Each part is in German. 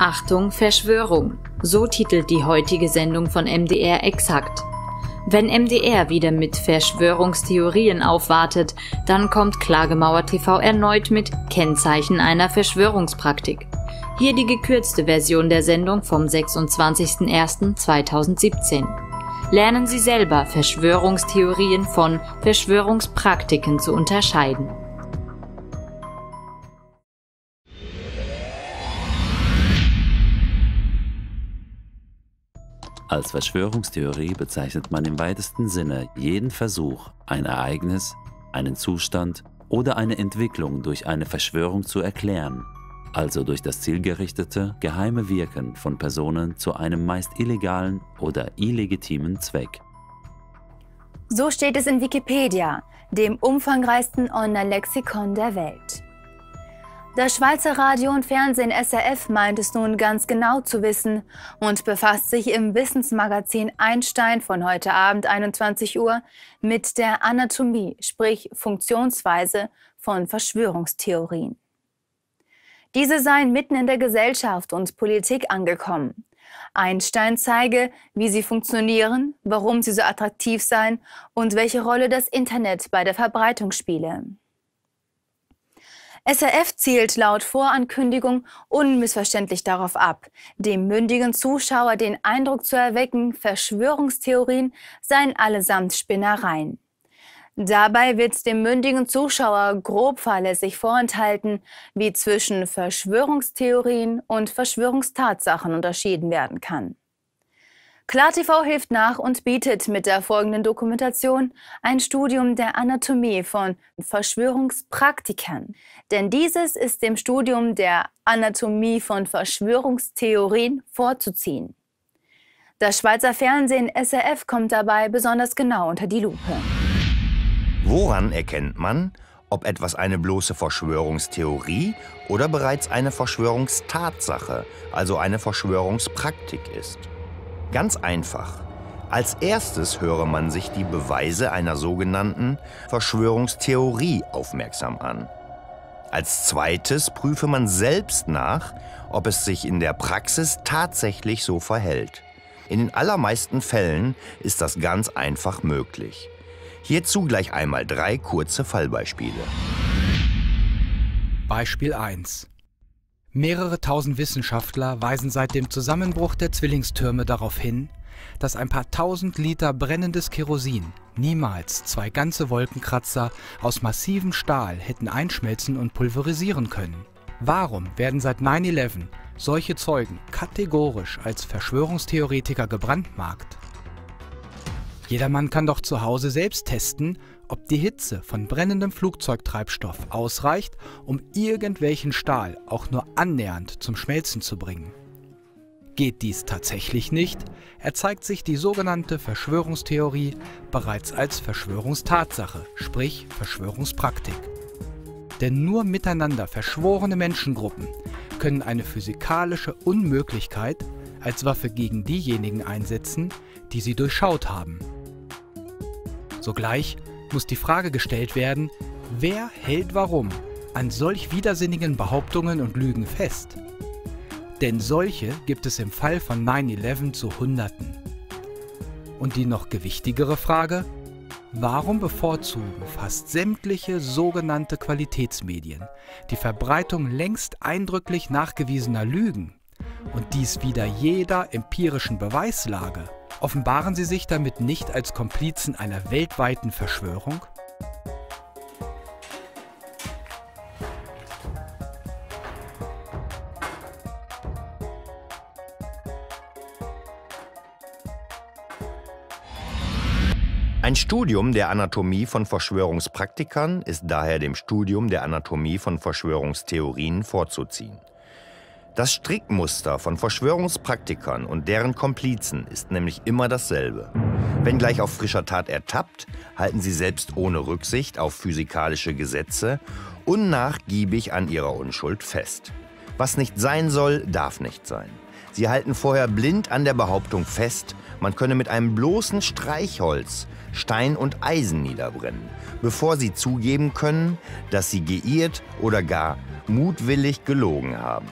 Achtung, Verschwörung. So titelt die heutige Sendung von MDR exakt. Wenn MDR wieder mit Verschwörungstheorien aufwartet, dann kommt Klagemauer TV erneut mit Kennzeichen einer Verschwörungspraktik. Hier die gekürzte Version der Sendung vom 26.01.2017. Lernen Sie selber, Verschwörungstheorien von Verschwörungspraktiken zu unterscheiden. Als Verschwörungstheorie bezeichnet man im weitesten Sinne jeden Versuch, ein Ereignis, einen Zustand oder eine Entwicklung durch eine Verschwörung zu erklären, also durch das zielgerichtete, geheime Wirken von Personen zu einem meist illegalen oder illegitimen Zweck. So steht es in Wikipedia, dem umfangreichsten Online-Lexikon der Welt. Das Schweizer Radio und Fernsehen SRF meint es nun ganz genau zu wissen und befasst sich im Wissensmagazin Einstein von heute Abend 21 Uhr mit der Anatomie, sprich Funktionsweise von Verschwörungstheorien. Diese seien mitten in der Gesellschaft und Politik angekommen. Einstein zeige, wie sie funktionieren, warum sie so attraktiv seien und welche Rolle das Internet bei der Verbreitung spiele. SRF zielt laut Vorankündigung unmissverständlich darauf ab, dem mündigen Zuschauer den Eindruck zu erwecken, Verschwörungstheorien seien allesamt Spinnereien. Dabei wird dem mündigen Zuschauer grob fahrlässig vorenthalten, wie zwischen Verschwörungstheorien und Verschwörungstatsachen unterschieden werden kann. KlarTV hilft nach und bietet mit der folgenden Dokumentation ein Studium der Anatomie von Verschwörungspraktikern. Denn dieses ist dem Studium der Anatomie von Verschwörungstheorien vorzuziehen. Das Schweizer Fernsehen SRF kommt dabei besonders genau unter die Lupe. Woran erkennt man, ob etwas eine bloße Verschwörungstheorie oder bereits eine Verschwörungstatsache, also eine Verschwörungspraktik ist? Ganz einfach. Als erstes höre man sich die Beweise einer sogenannten Verschwörungstheorie aufmerksam an. Als zweites prüfe man selbst nach, ob es sich in der Praxis tatsächlich so verhält. In den allermeisten Fällen ist das ganz einfach möglich. Hierzu gleich einmal 3 kurze Fallbeispiele. Beispiel 1. Mehrere tausend Wissenschaftler weisen seit dem Zusammenbruch der Zwillingstürme darauf hin, dass ein paar tausend Liter brennendes Kerosin niemals 2 ganze Wolkenkratzer aus massivem Stahl hätten einschmelzen und pulverisieren können. Warum werden seit 9/11 solche Zeugen kategorisch als Verschwörungstheoretiker gebrandmarkt? Jedermann kann doch zu Hause selbst testen, ob die Hitze von brennendem Flugzeugtreibstoff ausreicht, um irgendwelchen Stahl auch nur annähernd zum Schmelzen zu bringen. Geht dies tatsächlich nicht, erzeigt sich die sogenannte Verschwörungstheorie bereits als Verschwörungstatsache, sprich Verschwörungspraktik. Denn nur miteinander verschworene Menschengruppen können eine physikalische Unmöglichkeit als Waffe gegen diejenigen einsetzen, die sie durchschaut haben. Sogleich muss die Frage gestellt werden, wer hält warum an solch widersinnigen Behauptungen und Lügen fest? Denn solche gibt es im Fall von 9/11 zu Hunderten. Und die noch gewichtigere Frage, warum bevorzugen fast sämtliche sogenannte Qualitätsmedien die Verbreitung längst eindrücklich nachgewiesener Lügen und dies wider jeder empirischen Beweislage? Offenbaren sie sich damit nicht als Komplizen einer weltweiten Verschwörung? Ein Studium der Anatomie von Verschwörungspraktikern ist daher dem Studium der Anatomie von Verschwörungstheorien vorzuziehen. Das Strickmuster von Verschwörungspraktikern und deren Komplizen ist nämlich immer dasselbe. Wenngleich auf frischer Tat ertappt, halten sie selbst ohne Rücksicht auf physikalische Gesetze unnachgiebig an ihrer Unschuld fest. Was nicht sein soll, darf nicht sein. Sie halten vorher blind an der Behauptung fest, man könne mit einem bloßen Streichholz Stein und Eisen niederbrennen, bevor sie zugeben können, dass sie geirrt oder gar mutwillig gelogen haben.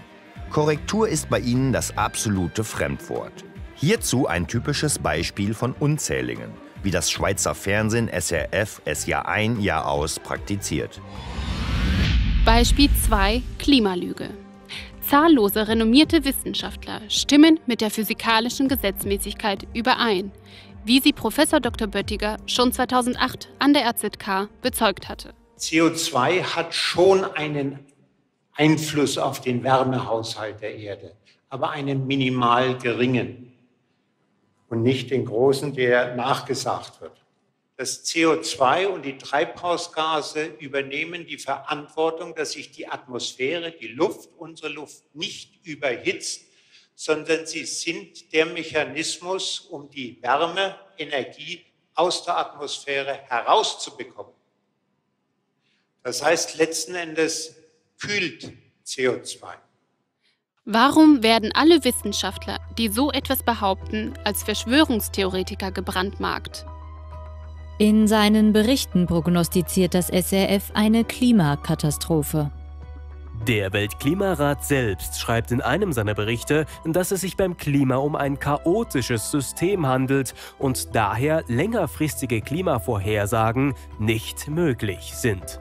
Korrektur ist bei ihnen das absolute Fremdwort. Hierzu ein typisches Beispiel von unzähligen, wie das Schweizer Fernsehen SRF es Jahr ein, Jahr aus praktiziert. Beispiel 2: Klimalüge. Zahllose renommierte Wissenschaftler stimmen mit der physikalischen Gesetzmäßigkeit überein, wie sie Prof. Dr. Böttiger schon 2008 an der RZK bezeugt hatte. CO2 hat schon einen Einfluss auf den Wärmehaushalt der Erde, aber einen minimal geringen und nicht den großen, der nachgesagt wird. Das CO2 und die Treibhausgase übernehmen die Verantwortung, dass sich die Atmosphäre, die Luft, unsere Luft nicht überhitzt, sondern sie sind der Mechanismus, um die Wärme, Energie aus der Atmosphäre herauszubekommen. Das heißt, letzten Endes kühlt CO2. Warum werden alle Wissenschaftler, die so etwas behaupten, als Verschwörungstheoretiker gebrandmarkt? In seinen Berichten prognostiziert das SRF eine Klimakatastrophe. Der Weltklimarat selbst schreibt in einem seiner Berichte, dass es sich beim Klima um ein chaotisches System handelt und daher längerfristige Klimavorhersagen nicht möglich sind.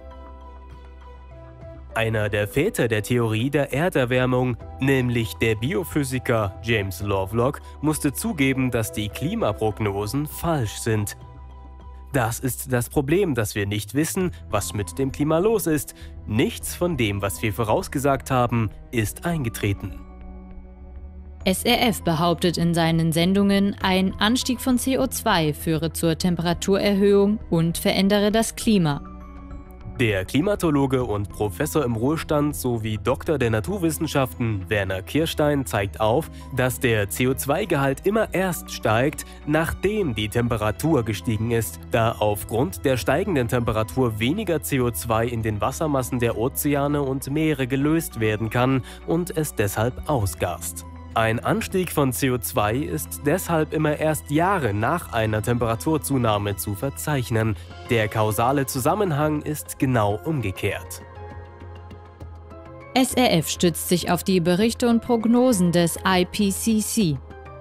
Einer der Väter der Theorie der Erderwärmung, nämlich der Biophysiker James Lovelock, musste zugeben, dass die Klimaprognosen falsch sind. Das ist das Problem, dass wir nicht wissen, was mit dem Klima los ist. Nichts von dem, was wir vorausgesagt haben, ist eingetreten. SRF behauptet in seinen Sendungen, ein Anstieg von CO2 führe zur Temperaturerhöhung und verändere das Klima. Der Klimatologe und Professor im Ruhestand sowie Doktor der Naturwissenschaften Werner Kirstein zeigt auf, dass der CO2-Gehalt immer erst steigt, nachdem die Temperatur gestiegen ist, da aufgrund der steigenden Temperatur weniger CO2 in den Wassermassen der Ozeane und Meere gelöst werden kann und es deshalb ausgast. Ein Anstieg von CO2 ist deshalb immer erst Jahre nach einer Temperaturzunahme zu verzeichnen. Der kausale Zusammenhang ist genau umgekehrt. SRF stützt sich auf die Berichte und Prognosen des IPCC.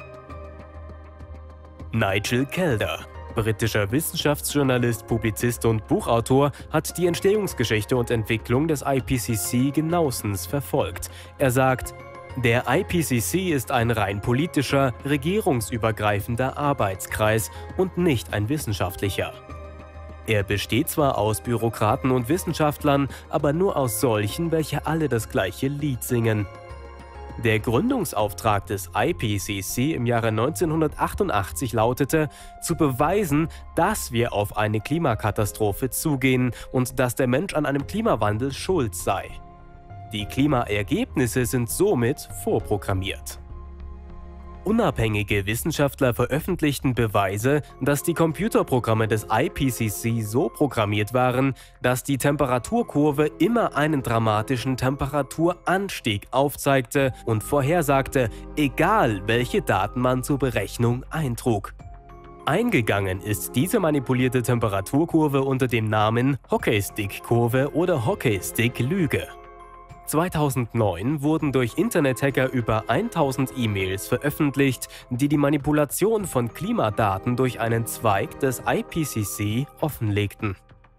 Nigel Calder, britischer Wissenschaftsjournalist, Publizist und Buchautor, hat die Entstehungsgeschichte und Entwicklung des IPCC genauestens verfolgt. Er sagt: Der IPCC ist ein rein politischer, regierungsübergreifender Arbeitskreis und nicht ein wissenschaftlicher. Er besteht zwar aus Bürokraten und Wissenschaftlern, aber nur aus solchen, welche alle das gleiche Lied singen. Der Gründungsauftrag des IPCC im Jahre 1988 lautete, zu beweisen, dass wir auf eine Klimakatastrophe zugehen und dass der Mensch an einem Klimawandel schuld sei. Die Klimaergebnisse sind somit vorprogrammiert. Unabhängige Wissenschaftler veröffentlichten Beweise, dass die Computerprogramme des IPCC so programmiert waren, dass die Temperaturkurve immer einen dramatischen Temperaturanstieg aufzeigte und vorhersagte, egal welche Daten man zur Berechnung eintrug. Eingegangen ist diese manipulierte Temperaturkurve unter dem Namen Hockeystick-Kurve oder Hockeystick-Lüge. 2009 wurden durch Internethacker über 1000 E-Mails veröffentlicht, die die Manipulation von Klimadaten durch einen Zweig des IPCC offenlegten.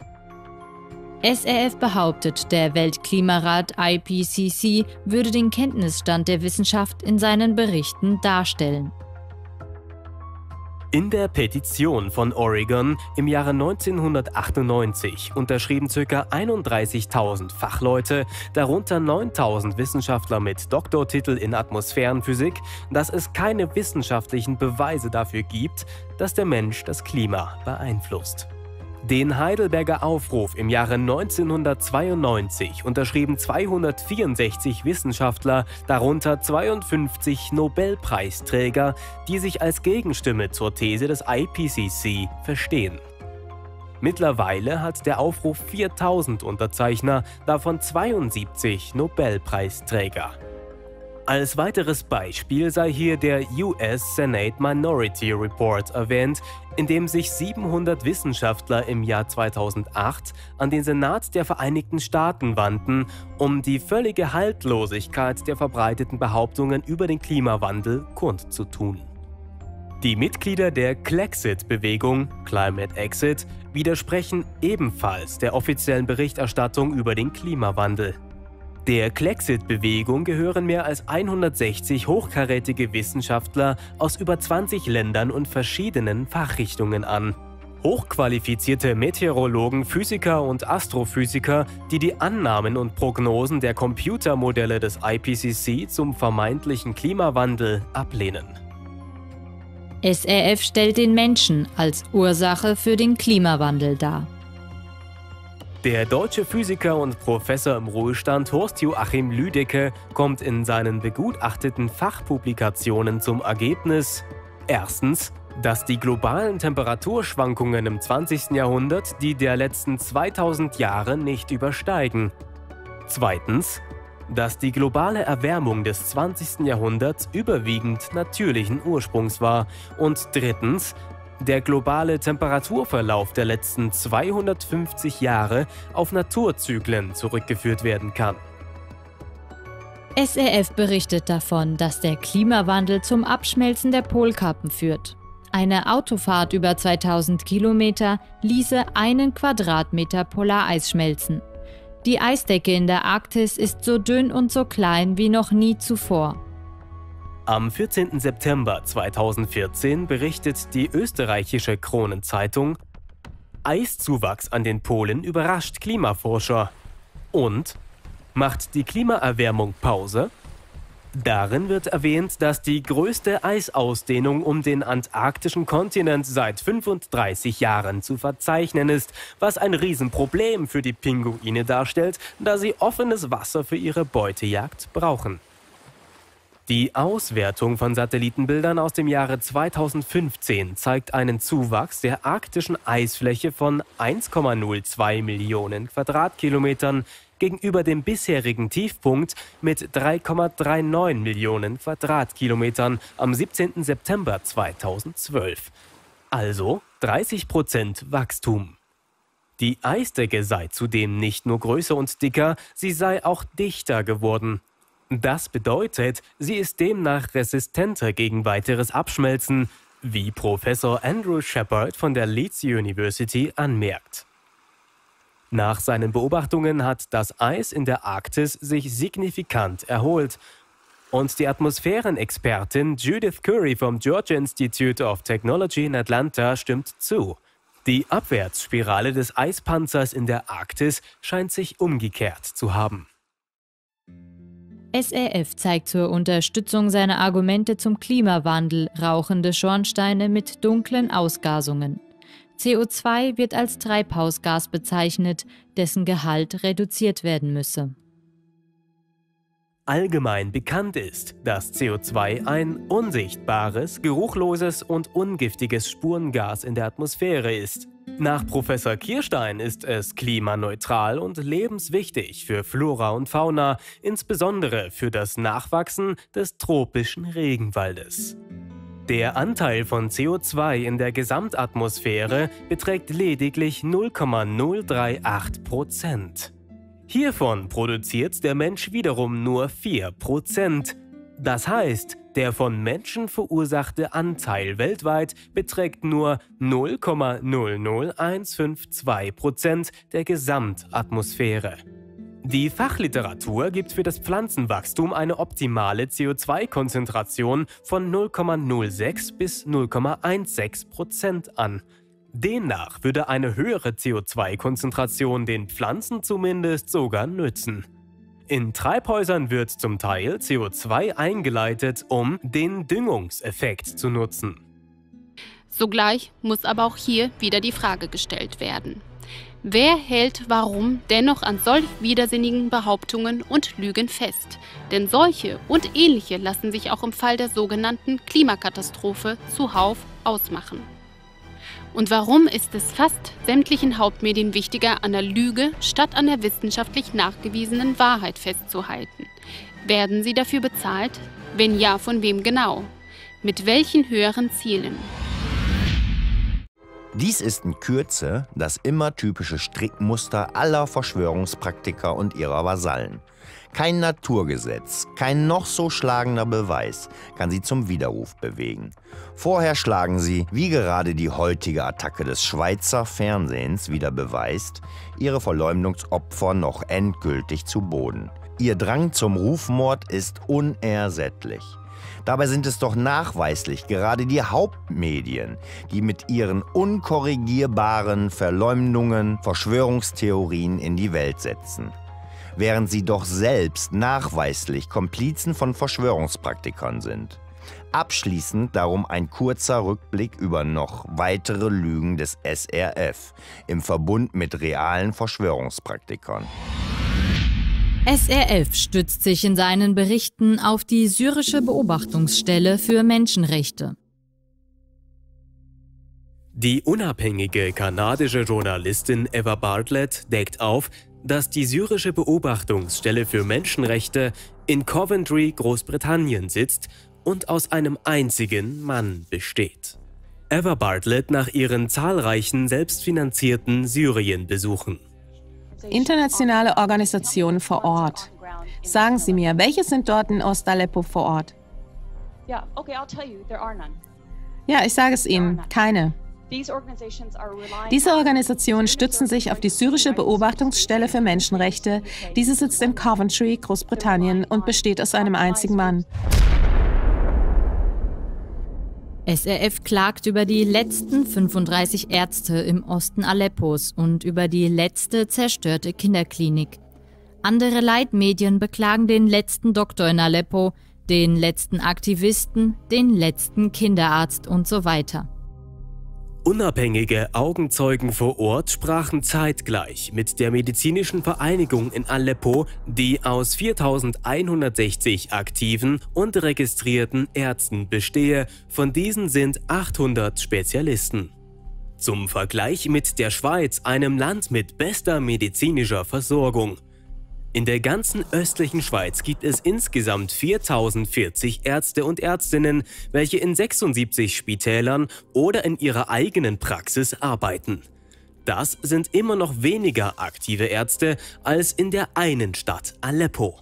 SRF behauptet, der Weltklimarat IPCC würde den Kenntnisstand der Wissenschaft in seinen Berichten darstellen. In der Petition von Oregon im Jahre 1998 unterschrieben ca. 31.000 Fachleute, darunter 9.000 Wissenschaftler mit Doktortitel in Atmosphärenphysik, dass es keine wissenschaftlichen Beweise dafür gibt, dass der Mensch das Klima beeinflusst. Den Heidelberger Aufruf im Jahre 1992 unterschrieben 264 Wissenschaftler, darunter 52 Nobelpreisträger, die sich als Gegenstimme zur These des IPCC verstehen. Mittlerweile hat der Aufruf 4000 Unterzeichner, davon 72 Nobelpreisträger. Als weiteres Beispiel sei hier der US Senate Minority Report erwähnt, in dem sich 700 Wissenschaftler im Jahr 2008 an den Senat der Vereinigten Staaten wandten, um die völlige Haltlosigkeit der verbreiteten Behauptungen über den Klimawandel kundzutun. Die Mitglieder der Clexit-Bewegung, Climate Exit, widersprechen ebenfalls der offiziellen Berichterstattung über den Klimawandel. Der Clexit-Bewegung gehören mehr als 160 hochkarätige Wissenschaftler aus über 20 Ländern und verschiedenen Fachrichtungen an. Hochqualifizierte Meteorologen, Physiker und Astrophysiker, die die Annahmen und Prognosen der Computermodelle des IPCC zum vermeintlichen Klimawandel ablehnen. SRF stellt den Menschen als Ursache für den Klimawandel dar. Der deutsche Physiker und Professor im Ruhestand Horst-Joachim Lüdecke kommt in seinen begutachteten Fachpublikationen zum Ergebnis: Erstens, dass die globalen Temperaturschwankungen im 20. Jahrhundert die der letzten 2000 Jahre nicht übersteigen. Zweitens, dass die globale Erwärmung des 20. Jahrhunderts überwiegend natürlichen Ursprungs war. Und drittens, der globale Temperaturverlauf der letzten 250 Jahre auf Naturzyklen zurückgeführt werden kann. SRF berichtet davon, dass der Klimawandel zum Abschmelzen der Polkappen führt. Eine Autofahrt über 2000 Kilometer ließe 1 Quadratmeter Polareis schmelzen. Die Eisdecke in der Arktis ist so dünn und so klein wie noch nie zuvor. Am 14. September 2014 berichtet die österreichische Kronenzeitung: Eiszuwachs an den Polen überrascht Klimaforscher. Und macht die Klimaerwärmung Pause? Darin wird erwähnt, dass die größte Eisausdehnung um den antarktischen Kontinent seit 35 Jahren zu verzeichnen ist, was ein Riesenproblem für die Pinguine darstellt, da sie offenes Wasser für ihre Beutejagd brauchen. Die Auswertung von Satellitenbildern aus dem Jahre 2015 zeigt einen Zuwachs der arktischen Eisfläche von 1,02 Millionen Quadratkilometern gegenüber dem bisherigen Tiefpunkt mit 3,39 Millionen Quadratkilometern am 17. September 2012. Also 30% Wachstum. Die Eisdecke sei zudem nicht nur größer und dicker, sie sei auch dichter geworden. Das bedeutet, sie ist demnach resistenter gegen weiteres Abschmelzen, wie Professor Andrew Shepard von der Leeds University anmerkt. Nach seinen Beobachtungen hat das Eis in der Arktis sich signifikant erholt. Und die Atmosphärenexpertin Judith Curry vom Georgia Institute of Technology in Atlanta stimmt zu. Die Abwärtsspirale des Eispanzers in der Arktis scheint sich umgekehrt zu haben. SRF zeigt zur Unterstützung seiner Argumente zum Klimawandel rauchende Schornsteine mit dunklen Ausgasungen. CO2 wird als Treibhausgas bezeichnet, dessen Gehalt reduziert werden müsse. Allgemein bekannt ist, dass CO2 ein unsichtbares, geruchloses und ungiftiges Spurengas in der Atmosphäre ist. Nach Professor Kirstein ist es klimaneutral und lebenswichtig für Flora und Fauna, insbesondere für das Nachwachsen des tropischen Regenwaldes. Der Anteil von CO2 in der Gesamtatmosphäre beträgt lediglich 0,038%. Hiervon produziert der Mensch wiederum nur 4%. Das heißt, der von Menschen verursachte Anteil weltweit beträgt nur 0,00152% der Gesamtatmosphäre. Die Fachliteratur gibt für das Pflanzenwachstum eine optimale CO2-Konzentration von 0,06 bis 0,16% an. Demnach würde eine höhere CO2-Konzentration den Pflanzen zumindest sogar nützen. In Treibhäusern wird zum Teil CO2 eingeleitet, um den Düngungseffekt zu nutzen. Sogleich muss aber auch hier wieder die Frage gestellt werden: Wer hält warum dennoch an solch widersinnigen Behauptungen und Lügen fest? Denn solche und ähnliche lassen sich auch im Fall der sogenannten Klimakatastrophe zuhauf ausmachen. Und warum ist es fast sämtlichen Hauptmedien wichtiger, an der Lüge statt an der wissenschaftlich nachgewiesenen Wahrheit festzuhalten? Werden sie dafür bezahlt? Wenn ja, von wem genau? Mit welchen höheren Zielen? Dies ist in Kürze das immer typische Strickmuster aller Verschwörungspraktiker und ihrer Vasallen. Kein Naturgesetz, kein noch so schlagender Beweis kann sie zum Widerruf bewegen. Vorher schlagen sie, wie gerade die heutige Attacke des Schweizer Fernsehens wieder beweist, ihre Verleumdungsopfer noch endgültig zu Boden. Ihr Drang zum Rufmord ist unersättlich. Dabei sind es doch nachweislich gerade die Hauptmedien, die mit ihren unkorrigierbaren Verleumdungen Verschwörungstheorien in die Welt setzen. Während sie doch selbst nachweislich Komplizen von Verschwörungspraktikern sind. Abschließend darum ein kurzer Rückblick über noch weitere Lügen des SRF im Verbund mit realen Verschwörungspraktikern. SRF stützt sich in seinen Berichten auf die syrische Beobachtungsstelle für Menschenrechte. Die unabhängige kanadische Journalistin Eva Bartlett deckt auf, dass die syrische Beobachtungsstelle für Menschenrechte in Coventry, Großbritannien sitzt und aus einem einzigen Mann besteht. Eva Bartlett nach ihren zahlreichen selbstfinanzierten Syrien-Besuchen. Internationale Organisationen vor Ort. Sagen Sie mir, welche sind dort in Ost-Aleppo vor Ort? Ja, ich sage es Ihnen, keine. Diese Organisationen stützen sich auf die syrische Beobachtungsstelle für Menschenrechte. Diese sitzt in Coventry, Großbritannien und besteht aus einem einzigen Mann. SRF klagt über die letzten 35 Ärzte im Osten Aleppos und über die letzte zerstörte Kinderklinik. Andere Leitmedien beklagen den letzten Doktor in Aleppo, den letzten Aktivisten, den letzten Kinderarzt und so weiter. Unabhängige Augenzeugen vor Ort sprachen zeitgleich mit der medizinischen Vereinigung in Aleppo, die aus 4.160 aktiven und registrierten Ärzten bestehe. Von diesen sind 800 Spezialisten. Zum Vergleich mit der Schweiz, einem Land mit bester medizinischer Versorgung. In der ganzen östlichen Schweiz gibt es insgesamt 4.040 Ärzte und Ärztinnen, welche in 76 Spitälern oder in ihrer eigenen Praxis arbeiten. Das sind immer noch weniger aktive Ärzte als in der einen Stadt Aleppo.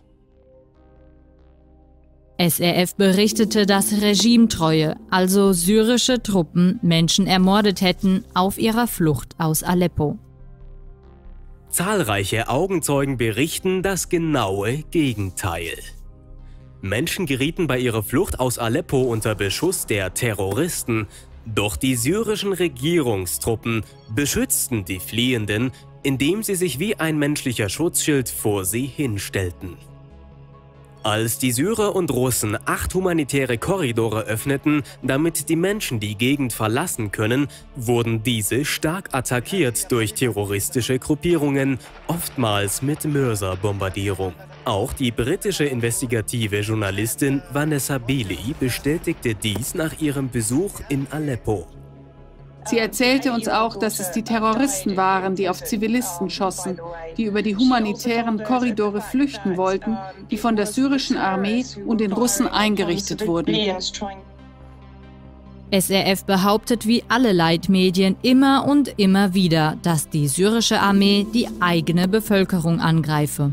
SRF berichtete, dass Regimetreue, also syrische Truppen, Menschen ermordet hätten auf ihrer Flucht aus Aleppo. Zahlreiche Augenzeugen berichten das genaue Gegenteil. Menschen gerieten bei ihrer Flucht aus Aleppo unter Beschuss der Terroristen, doch die syrischen Regierungstruppen beschützten die Fliehenden, indem sie sich wie ein menschlicher Schutzschild vor sie hinstellten. Als die Syrer und Russen 8 humanitäre Korridore öffneten, damit die Menschen die Gegend verlassen können, wurden diese stark attackiert durch terroristische Gruppierungen, oftmals mit Mörserbombardierung. Auch die britische investigative Journalistin Vanessa Beeley bestätigte dies nach ihrem Besuch in Aleppo. Sie erzählte uns auch, dass es die Terroristen waren, die auf Zivilisten schossen, die über die humanitären Korridore flüchten wollten, die von der syrischen Armee und den Russen eingerichtet wurden. SRF behauptet wie alle Leitmedien immer und immer wieder, dass die syrische Armee die eigene Bevölkerung angreife.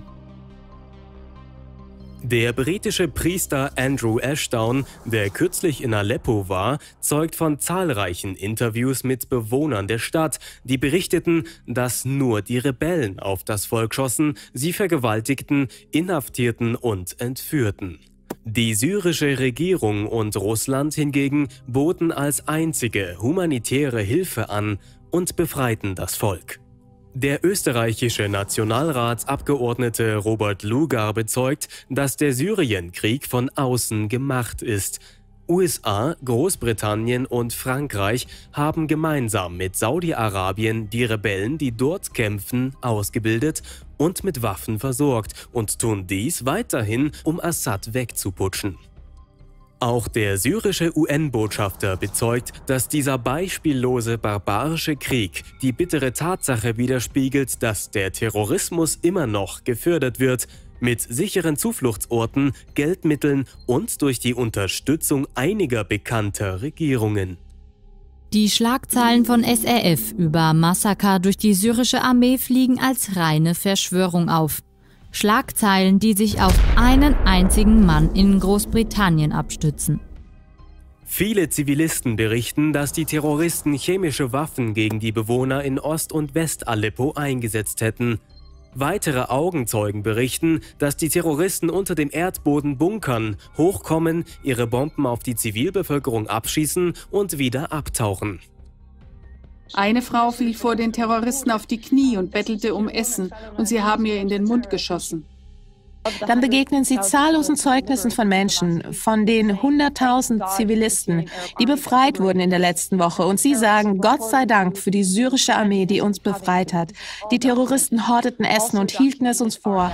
Der britische Priester Andrew Ashdown, der kürzlich in Aleppo war, zeugt von zahlreichen Interviews mit Bewohnern der Stadt, die berichteten, dass nur die Rebellen auf das Volk schossen, sie vergewaltigten, inhaftierten und entführten. Die syrische Regierung und Russland hingegen boten als einzige humanitäre Hilfe an und befreiten das Volk. Der österreichische Nationalratsabgeordnete Robert Lugar bezeugt, dass der Syrienkrieg von außen gemacht ist. USA, Großbritannien und Frankreich haben gemeinsam mit Saudi-Arabien die Rebellen, die dort kämpfen, ausgebildet und mit Waffen versorgt und tun dies weiterhin, um Assad wegzuputschen. Auch der syrische UN-Botschafter bezeugt, dass dieser beispiellose barbarische Krieg die bittere Tatsache widerspiegelt, dass der Terrorismus immer noch gefördert wird, mit sicheren Zufluchtsorten, Geldmitteln und durch die Unterstützung einiger bekannter Regierungen. Die Schlagzeilen von SRF über Massaker durch die syrische Armee fliegen als reine Verschwörung auf. Schlagzeilen, die sich auf einen einzigen Mann in Großbritannien abstützen. Viele Zivilisten berichten, dass die Terroristen chemische Waffen gegen die Bewohner in Ost- und West-Aleppo eingesetzt hätten. Weitere Augenzeugen berichten, dass die Terroristen unter dem Erdboden bunkern, hochkommen, ihre Bomben auf die Zivilbevölkerung abschießen und wieder abtauchen. Eine Frau fiel vor den Terroristen auf die Knie und bettelte um Essen, und sie haben ihr in den Mund geschossen. Dann begegnen sie zahllosen Zeugnissen von Menschen, von den 100.000 Zivilisten, die befreit wurden in der letzten Woche. Und sie sagen, Gott sei Dank für die syrische Armee, die uns befreit hat. Die Terroristen horteten Essen und hielten es uns vor.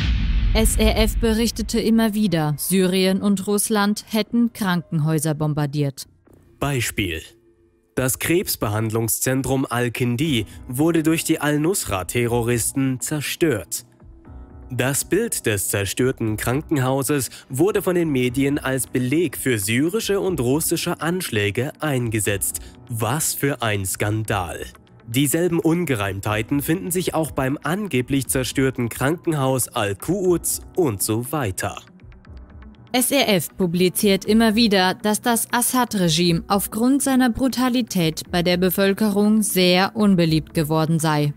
SRF berichtete immer wieder, Syrien und Russland hätten Krankenhäuser bombardiert. Beispiel: Das Krebsbehandlungszentrum Al-Kindi wurde durch die Al-Nusra-Terroristen zerstört. Das Bild des zerstörten Krankenhauses wurde von den Medien als Beleg für syrische und russische Anschläge eingesetzt. Was für ein Skandal! Dieselben Ungereimtheiten finden sich auch beim angeblich zerstörten Krankenhaus Al-Quds und so weiter. SRF publiziert immer wieder, dass das Assad-Regime aufgrund seiner Brutalität bei der Bevölkerung sehr unbeliebt geworden sei.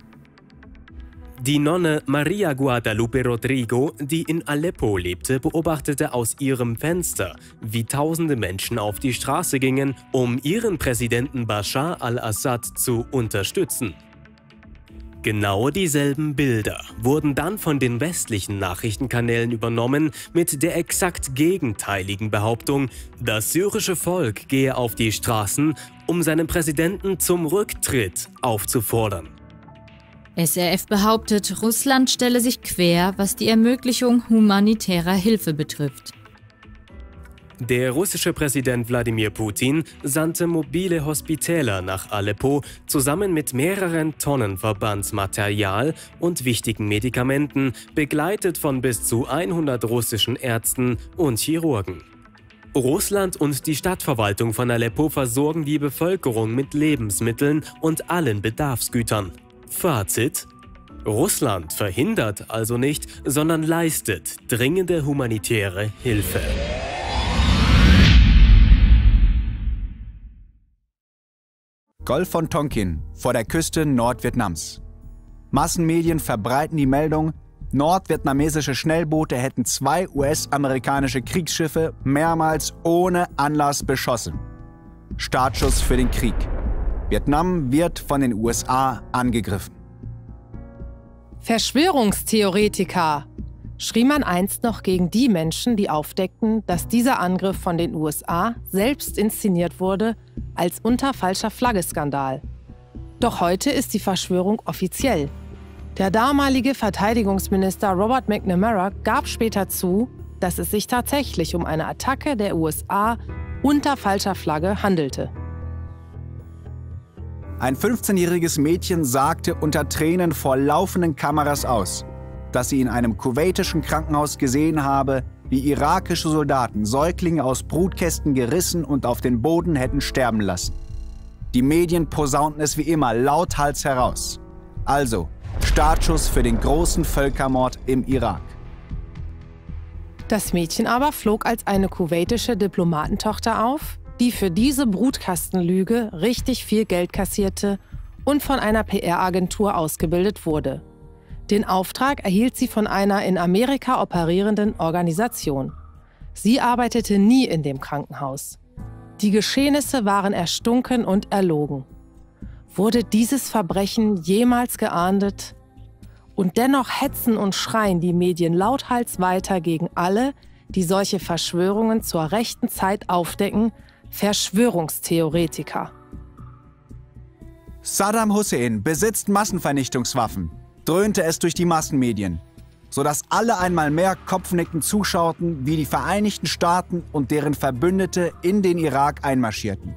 Die Nonne Maria Guadalupe Rodrigo, die in Aleppo lebte, beobachtete aus ihrem Fenster, wie tausende Menschen auf die Straße gingen, um ihren Präsidenten Bashar al-Assad zu unterstützen. Genau dieselben Bilder wurden dann von den westlichen Nachrichtenkanälen übernommen mit der exakt gegenteiligen Behauptung, das syrische Volk gehe auf die Straßen, um seinen Präsidenten zum Rücktritt aufzufordern. SRF behauptet, Russland stelle sich quer, was die Ermöglichung humanitärer Hilfe betrifft. Der russische Präsident Wladimir Putin sandte mobile Hospitäler nach Aleppo zusammen mit mehreren Tonnen Verbandsmaterial und wichtigen Medikamenten, begleitet von bis zu 100 russischen Ärzten und Chirurgen. Russland und die Stadtverwaltung von Aleppo versorgen die Bevölkerung mit Lebensmitteln und allen Bedarfsgütern. Fazit: Russland verhindert also nicht, sondern leistet dringende humanitäre Hilfe. Golf von Tonkin vor der Küste Nordvietnams. Massenmedien verbreiten die Meldung, nordvietnamesische Schnellboote hätten 2 US-amerikanische Kriegsschiffe mehrmals ohne Anlass beschossen. Startschuss für den Krieg. Vietnam wird von den USA angegriffen. Verschwörungstheoretiker, schrie man einst noch gegen die Menschen, die aufdeckten, dass dieser Angriff von den USA selbst inszeniert wurde als unter falscher Flagge-Skandal. Doch heute ist die Verschwörung offiziell. Der damalige Verteidigungsminister Robert McNamara gab später zu, dass es sich tatsächlich um eine Attacke der USA unter falscher Flagge handelte. Ein 15-jähriges Mädchen sagte unter Tränen vor laufenden Kameras aus, dass sie in einem kuwaitischen Krankenhaus gesehen habe, wie irakische Soldaten Säuglinge aus Brutkästen gerissen und auf den Boden hätten sterben lassen. Die Medien posaunten es wie immer lauthals heraus. Also, Startschuss für den großen Völkermord im Irak. Das Mädchen aber flog als eine kuwaitische Diplomatentochter auf, die für diese Brutkastenlüge richtig viel Geld kassierte und von einer PR-Agentur ausgebildet wurde. Den Auftrag erhielt sie von einer in Amerika operierenden Organisation. Sie arbeitete nie in dem Krankenhaus. Die Geschehnisse waren erstunken und erlogen. Wurde dieses Verbrechen jemals geahndet? Und dennoch hetzen und schreien die Medien lauthals weiter gegen alle, die solche Verschwörungen zur rechten Zeit aufdecken, Verschwörungstheoretiker. Saddam Hussein besitzt Massenvernichtungswaffen, dröhnte es durch die Massenmedien, sodass alle einmal mehr kopfnickend zuschauten, wie die Vereinigten Staaten und deren Verbündete in den Irak einmarschierten.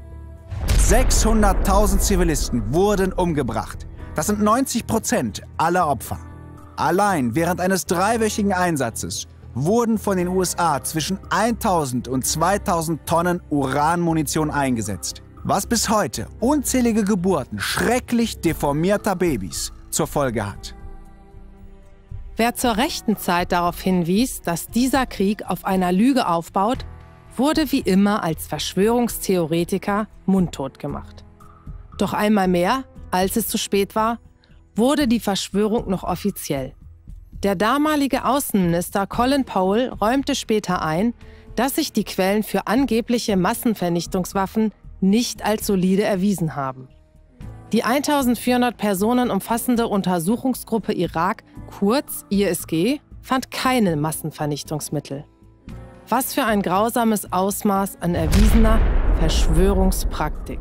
600.000 Zivilisten wurden umgebracht. Das sind 90% aller Opfer. Allein während eines 3-wöchigen Einsatzes wurden von den USA zwischen 1000 und 2000 Tonnen Uranmunition eingesetzt, was bis heute unzählige Geburten schrecklich deformierter Babys zur Folge hat. Wer zur rechten Zeit darauf hinwies, dass dieser Krieg auf einer Lüge aufbaut, wurde wie immer als Verschwörungstheoretiker mundtot gemacht. Doch einmal mehr, als es zu spät war, wurde die Verschwörung noch offiziell. Der damalige Außenminister Colin Powell räumte später ein, dass sich die Quellen für angebliche Massenvernichtungswaffen nicht als solide erwiesen haben. Die 1400 Personen umfassende Untersuchungsgruppe Irak, kurz ISG, fand keine Massenvernichtungsmittel. Was für ein grausames Ausmaß an erwiesener Verschwörungspraktik.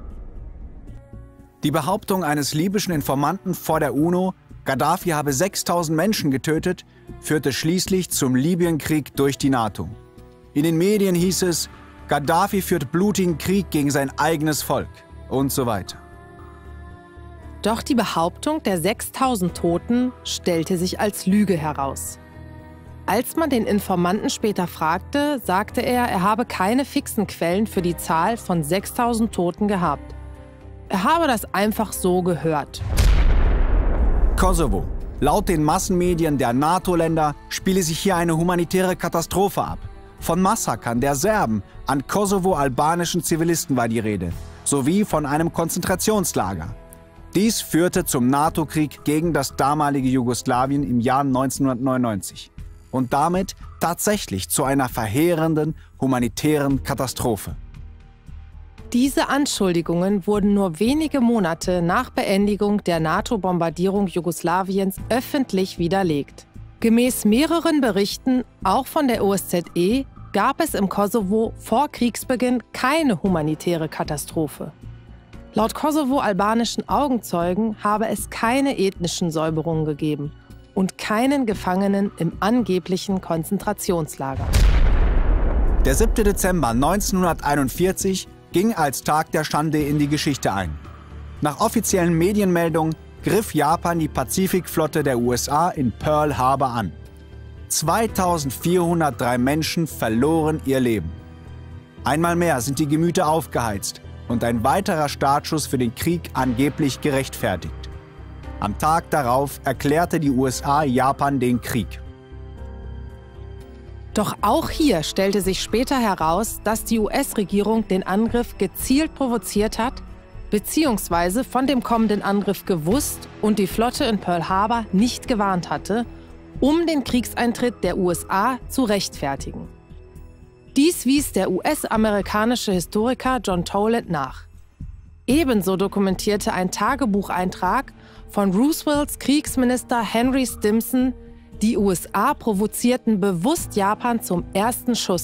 Die Behauptung eines libyschen Informanten vor der UNO, Gaddafi habe 6000 Menschen getötet, führte schließlich zum Libyenkrieg durch die NATO. In den Medien hieß es, Gaddafi führt blutigen Krieg gegen sein eigenes Volk und so weiter. Doch die Behauptung der 6000 Toten stellte sich als Lüge heraus. Als man den Informanten später fragte, sagte er habe keine fixen Quellen für die Zahl von 6000 Toten gehabt. Er habe das einfach so gehört. Kosovo. Laut den Massenmedien der NATO-Länder spiele sich hier eine humanitäre Katastrophe ab. Von Massakern der Serben an kosovo-albanischen Zivilisten war die Rede, sowie von einem Konzentrationslager. Dies führte zum NATO-Krieg gegen das damalige Jugoslawien im Jahr 1999 und damit tatsächlich zu einer verheerenden humanitären Katastrophe. Diese Anschuldigungen wurden nur wenige Monate nach Beendigung der NATO-Bombardierung Jugoslawiens öffentlich widerlegt. Gemäß mehreren Berichten, auch von der OSZE, gab es im Kosovo vor Kriegsbeginn keine humanitäre Katastrophe. Laut kosovo-albanischen Augenzeugen habe es keine ethnischen Säuberungen gegeben und keinen Gefangenen im angeblichen Konzentrationslager. Der 7. Dezember 1941 ging als Tag der Schande in die Geschichte ein. Nach offiziellen Medienmeldungen griff Japan die Pazifikflotte der USA in Pearl Harbor an. 2403 Menschen verloren ihr Leben. Einmal mehr sind die Gemüter aufgeheizt und ein weiterer Startschuss für den Krieg angeblich gerechtfertigt. Am Tag darauf erklärte die USA Japan den Krieg. Doch auch hier stellte sich später heraus, dass die US-Regierung den Angriff gezielt provoziert hat, beziehungsweise von dem kommenden Angriff gewusst und die Flotte in Pearl Harbor nicht gewarnt hatte, um den Kriegseintritt der USA zu rechtfertigen. Dies wies der US-amerikanische Historiker John Toland nach. Ebenso dokumentierte ein Tagebucheintrag von Roosevelts Kriegsminister Henry Stimson, die USA provozierten bewusst Japan zum ersten Schuss.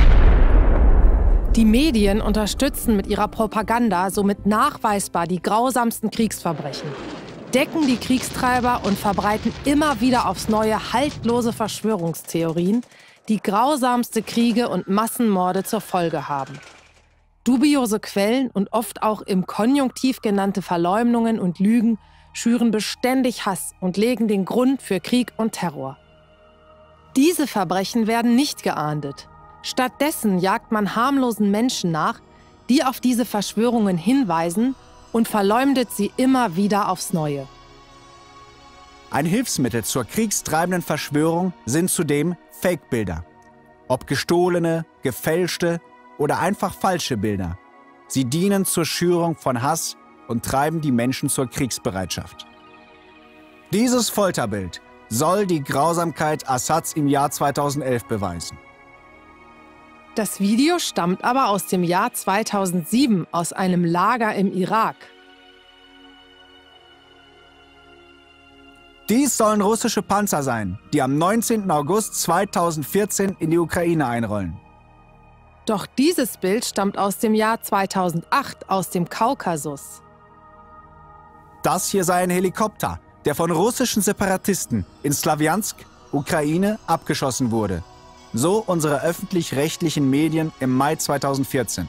Die Medien unterstützen mit ihrer Propaganda somit nachweisbar die grausamsten Kriegsverbrechen, decken die Kriegstreiber und verbreiten immer wieder aufs Neue haltlose Verschwörungstheorien, die grausamste Kriege und Massenmorde zur Folge haben. Dubiose Quellen und oft auch im Konjunktiv genannte Verleumdungen und Lügen schüren beständig Hass und legen den Grund für Krieg und Terror. Diese Verbrechen werden nicht geahndet. Stattdessen jagt man harmlosen Menschen nach, die auf diese Verschwörungen hinweisen und verleumdet sie immer wieder aufs Neue. Ein Hilfsmittel zur kriegstreibenden Verschwörung sind zudem Fake-Bilder. Ob gestohlene, gefälschte oder einfach falsche Bilder. Sie dienen zur Schürung von Hass und treiben die Menschen zur Kriegsbereitschaft. Dieses Folterbild soll die Grausamkeit Assads im Jahr 2011 beweisen. Das Video stammt aber aus dem Jahr 2007 aus einem Lager im Irak. Dies sollen russische Panzer sein, die am 19. August 2014 in die Ukraine einrollen. Doch dieses Bild stammt aus dem Jahr 2008 aus dem Kaukasus. Das hier sei ein Helikopter, der von russischen Separatisten in Slawjansk, Ukraine, abgeschossen wurde. So unsere öffentlich-rechtlichen Medien im Mai 2014.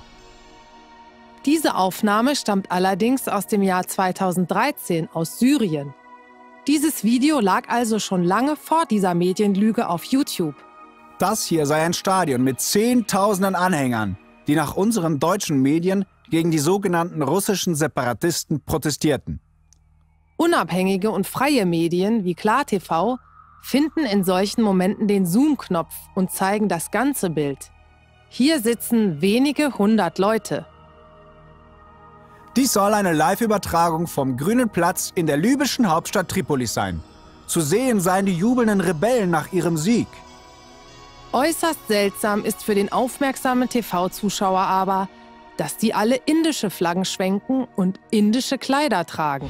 Diese Aufnahme stammt allerdings aus dem Jahr 2013 aus Syrien. Dieses Video lag also schon lange vor dieser Medienlüge auf YouTube. Das hier sei ein Stadion mit Zehntausenden Anhängern, die nach unseren deutschen Medien gegen die sogenannten russischen Separatisten protestierten. Unabhängige und freie Medien wie KlarTV finden in solchen Momenten den Zoom-Knopf und zeigen das ganze Bild. Hier sitzen wenige hundert Leute. Dies soll eine Live-Übertragung vom Grünen Platz in der libyschen Hauptstadt Tripolis sein. Zu sehen seien die jubelnden Rebellen nach ihrem Sieg. Äußerst seltsam ist für den aufmerksamen TV-Zuschauer aber, dass die alle indische Flaggen schwenken und indische Kleider tragen.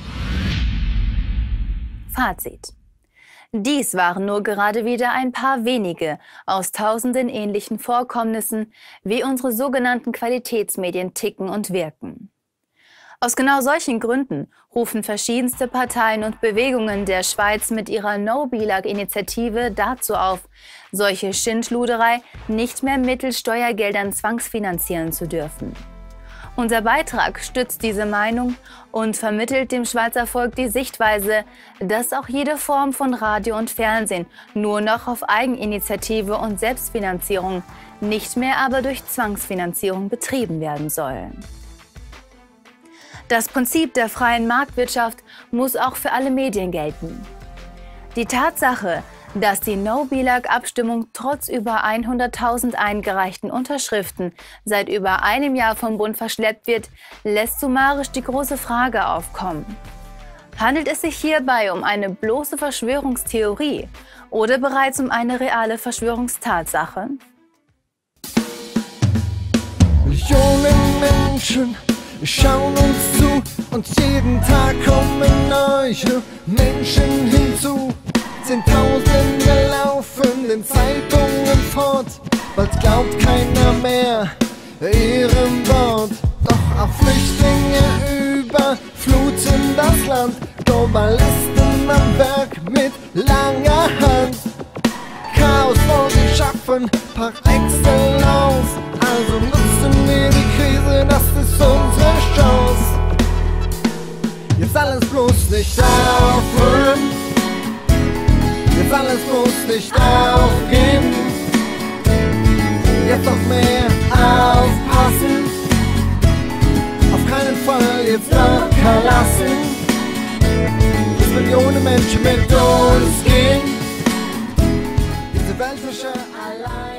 Fazit. Dies waren nur gerade wieder ein paar wenige aus tausenden ähnlichen Vorkommnissen, wie unsere sogenannten Qualitätsmedien ticken und wirken. Aus genau solchen Gründen rufen verschiedenste Parteien und Bewegungen der Schweiz mit ihrer No-Bilag-Initiative dazu auf, solche Schindluderei nicht mehr mittels Steuergeldern zwangsfinanzieren zu dürfen. Unser Beitrag stützt diese Meinung und vermittelt dem Schweizer Volk die Sichtweise, dass auch jede Form von Radio und Fernsehen nur noch auf Eigeninitiative und Selbstfinanzierung, nicht mehr aber durch Zwangsfinanzierung betrieben werden soll. Das Prinzip der freien Marktwirtschaft muss auch für alle Medien gelten. Die Tatsache, dass die No-Bilag-Abstimmung trotz über 100.000 eingereichten Unterschriften seit über einem Jahr vom Bund verschleppt wird, lässt summarisch die große Frage aufkommen. Handelt es sich hierbei um eine bloße Verschwörungstheorie oder bereits um eine reale Verschwörungstatsache? Millionen Menschen schauen uns zu und jeden Tag kommen neue Menschen hinzu. Zehntausende laufen in Zeitungen fort, bald glaubt keiner mehr ihrem Wort. Doch auch Flüchtlinge überfluten das Land, Globalisten am Werk mit langer Hand. Chaos wollen sie schaffen, par excellence, also nutzen wir die Krise, das ist unsere Chance. Jetzt alles bloß nicht aufhören, jetzt alles bloß nicht aufgeben, jetzt noch mehr aufpassen, auf keinen Fall jetzt locker lassen, bis Millionen Menschen mit uns gehen, diese Weltwische allein.